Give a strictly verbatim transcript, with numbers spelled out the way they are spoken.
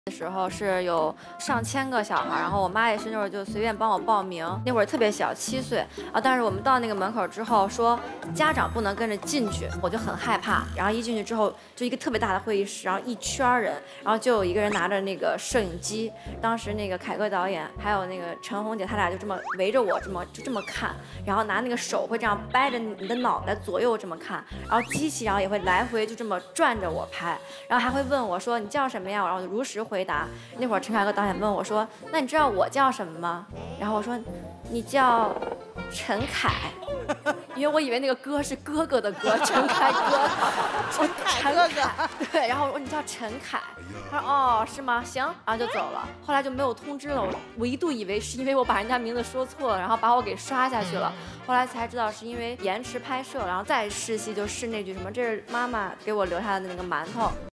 的时候是有上千个小孩，然后我妈也是那会儿就随便帮我报名，那会儿特别小，七岁啊。但是我们到那个门口之后说家长不能跟着进去，我就很害怕。然后一进去之后就一个特别大的会议室，然后一圈人，然后就有一个人拿着那个摄影机，当时那个凯歌导演还有那个陈红姐，他俩就这么围着我这么就这么看，然后拿那个手会这样掰着你的脑袋左右这么看，然后机器然后也会来回就这么转着我拍，然后还会问我说你叫什么呀？然后我就如实回答。那会儿陈凯歌导演问我说：“那你知道我叫什么吗？”然后我说：“你叫陈凯。”因为我以为那个哥是哥哥的哥，陈凯歌， 陈凯哥哥。 对，然后我说你叫陈凯，他说哦是吗？行，然后就走了。后来就没有通知了，我我一度以为是因为我把人家名字说错了，然后把我给刷下去了。后来才知道是因为延迟拍摄，然后再试戏就试那句什么，这是妈妈给我留下的那个馒头。